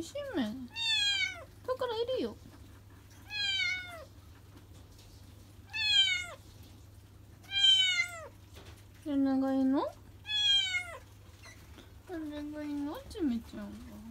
いしめん。だからいるよ。誰がいいの？誰がいいの？ちめちゃんは。